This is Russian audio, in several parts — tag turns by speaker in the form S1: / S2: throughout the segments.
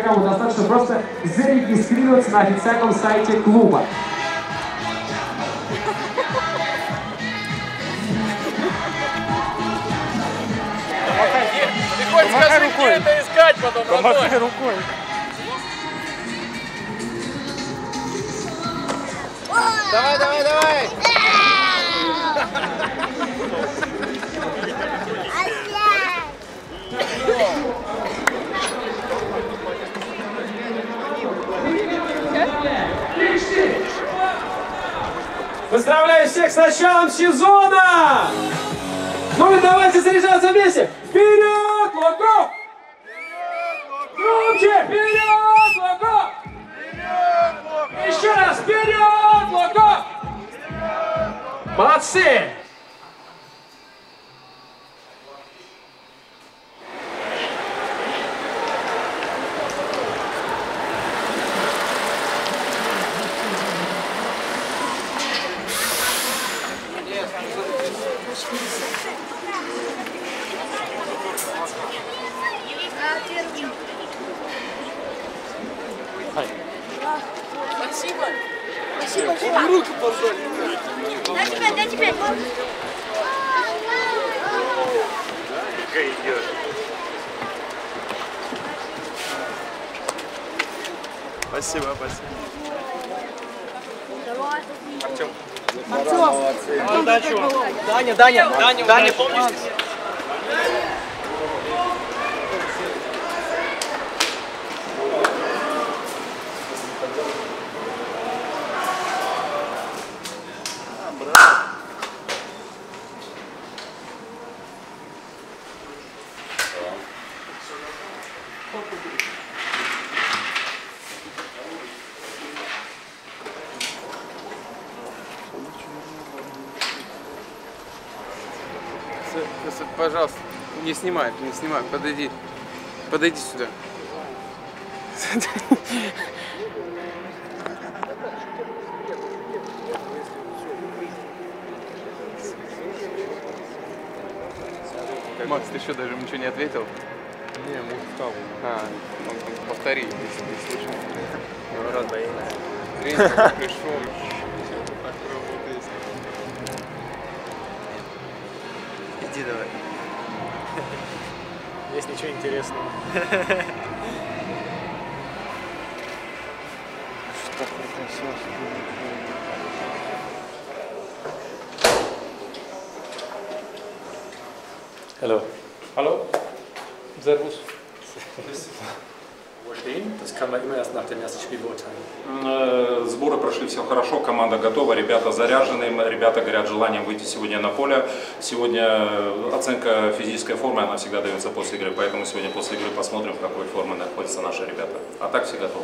S1: кому достаточно просто зарегистрироваться на официальном сайте клуба.
S2: Ты хоть скажи, где это искать потом,
S3: помахай рукой.
S2: Давай, давай, давай!
S1: Поздравляю всех с началом сезона! Ну и давайте заряжаться вместе! Вперед, Локов! Громче! Вперед, Локов! Еще раз! Вперед, Локов! Молодцы!
S4: Спасибо. Спасибо, Жива.
S2: Руку позвали.
S4: Дай тебе.
S3: Идет. Спасибо, спасибо. Артем.
S2: Даня, помнишь?
S5: Пожалуйста, не снимай, подойди сюда. Макс, ты что, даже ничего не ответил?
S3: Не, музыкал.
S5: Повтори, если не слышал.
S3: Ну, рад боится.
S5: Тренер пришел.
S3: Иди давай. Здесь ничего интересного. Что
S6: Hallo. Hallo. Servus. Wo stehen? Das kann man immer erst nach dem ersten Spiel beurteilen.
S7: Сборы прошли все хорошо, команда готова, ребята заряжены, ребята горят желанием выйти сегодня на поле. Сегодня оценка физической формы, она всегда дается после игры, поэтому сегодня после игры посмотрим, в какой форме находятся наши ребята. А так все готовы.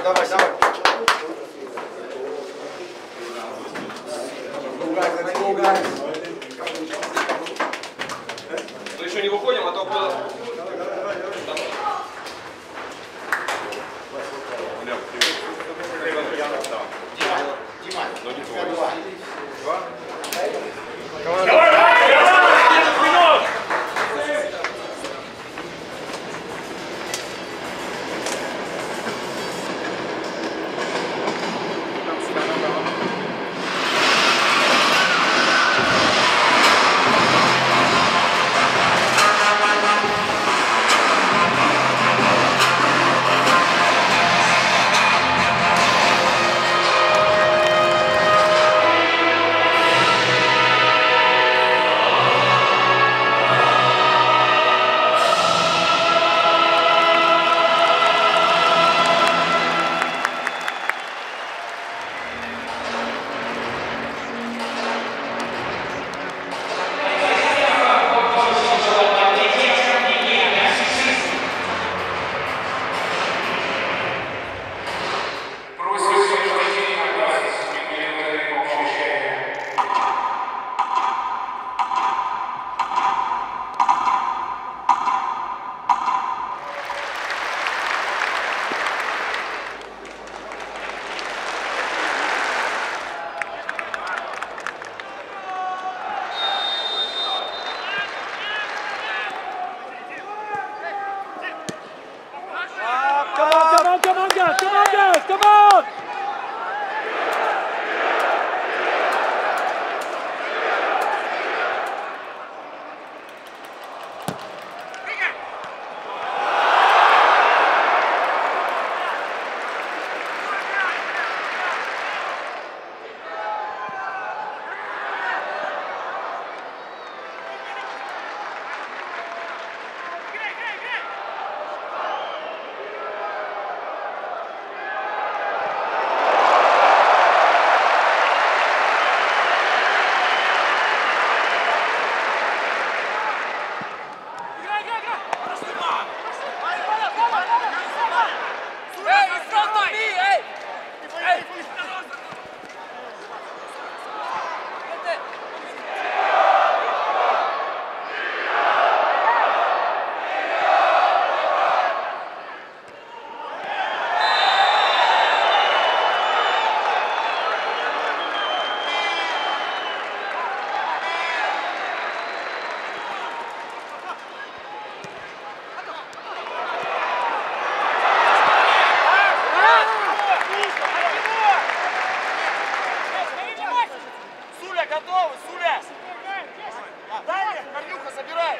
S2: давай, давай.
S1: Ну еще не выходим, а то было...
S2: Готовы, Суля! Дай, Корнюха, забирай!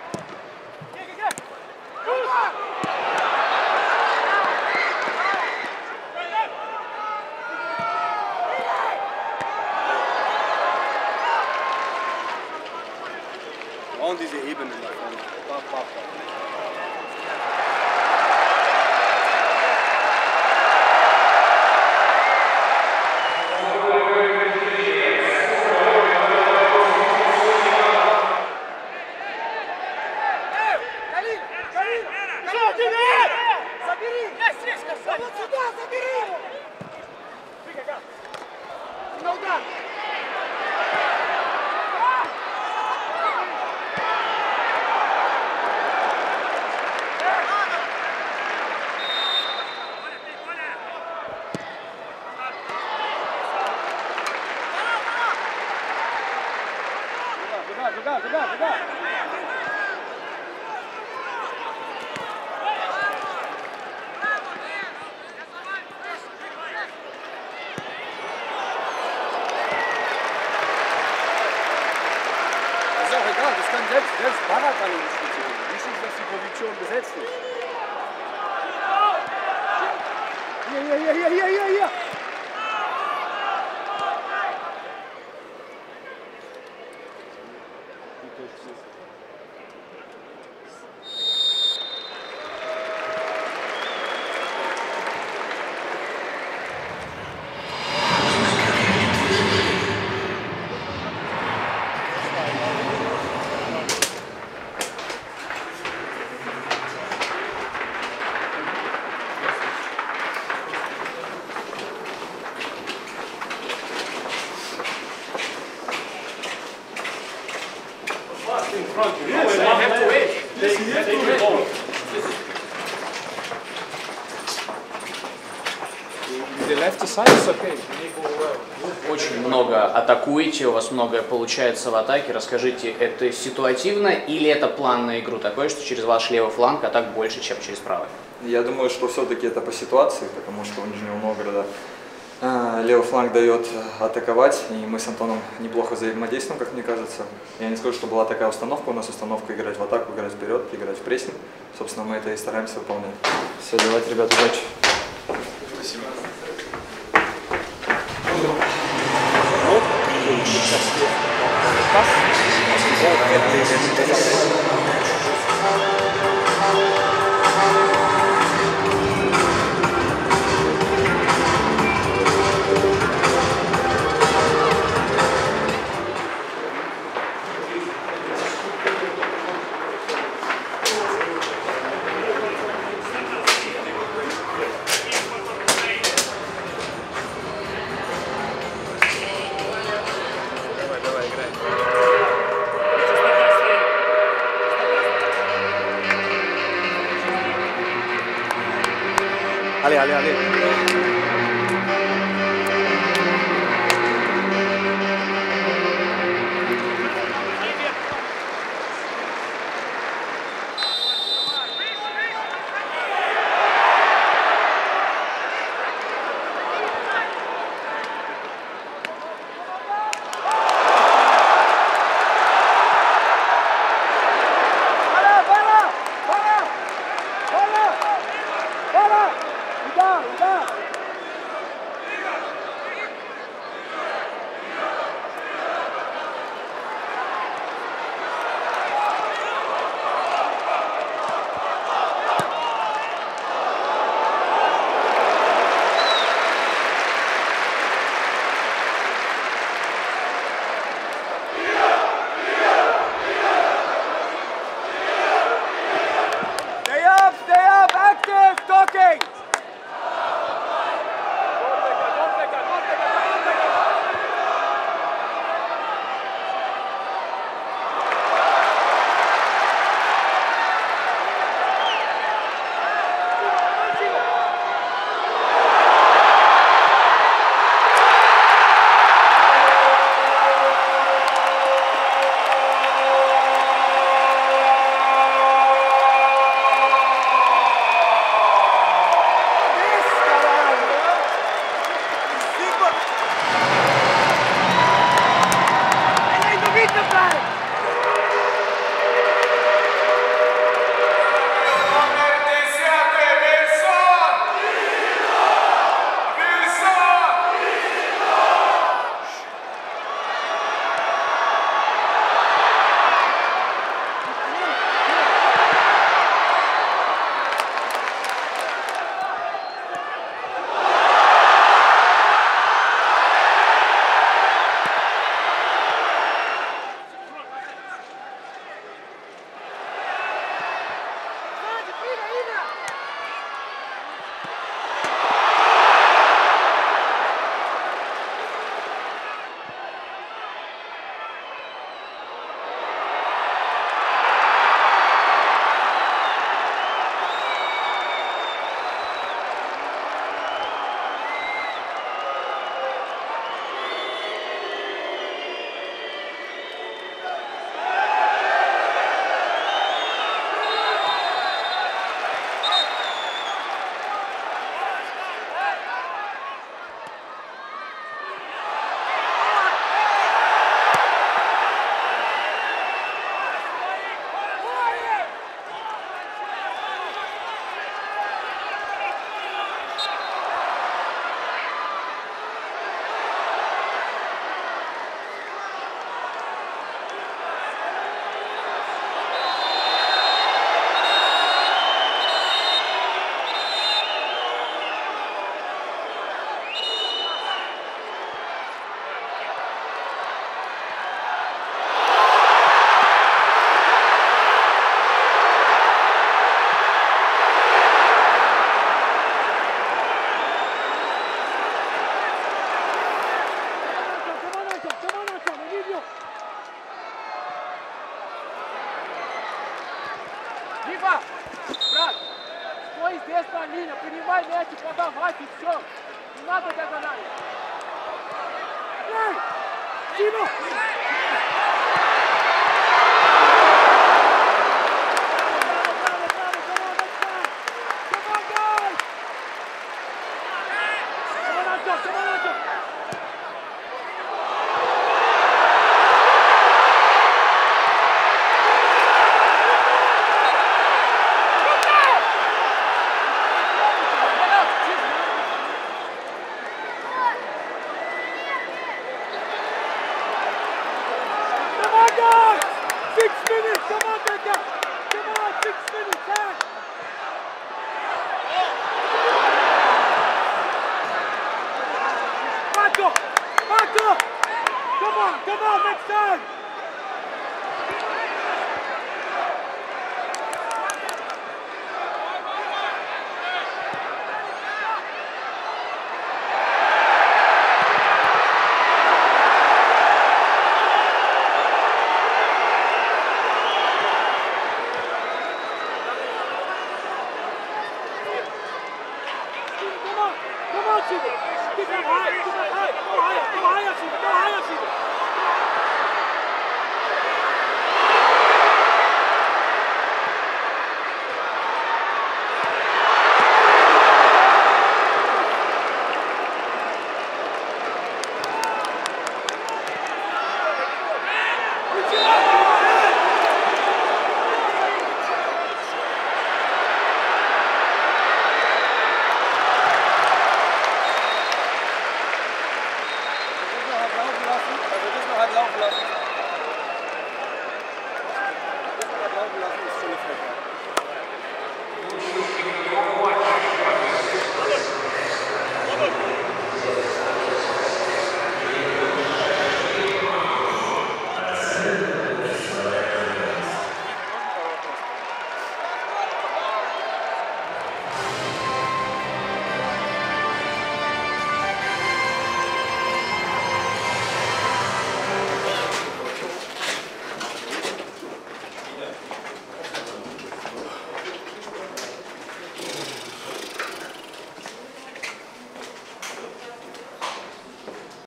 S3: Und diese Ebene nach vorne.
S6: Ist auch egal, das kann selbst Barak diskutieren. Wichtig ist, dass die Position besetzt ist. Hier.
S8: Очень много атакуете, у вас многое получается в атаке. Расскажите, это ситуативно или это план на игру такой, что через ваш левый фланг атак больше, чем через правый?
S9: Я думаю, что все-таки это по ситуации, потому что у Нижнего Новгорода левый фланг дает атаковать, и мы с Антоном неплохо взаимодействуем, как мне кажется. Я не скажу, что была такая установка, у нас установка играть в атаку, играть вперед, играть в прессинг. Собственно, мы это и стараемся выполнять. Все, давайте, ребята, удачи.
S6: Спасибо.
S9: Allez.
S2: Эти, потом, хватит, все. Не надо догонать. Эй! Тимо! Come on, Chico! Keep it high! Go higher! Go higher, Chico! Go higher, Chico!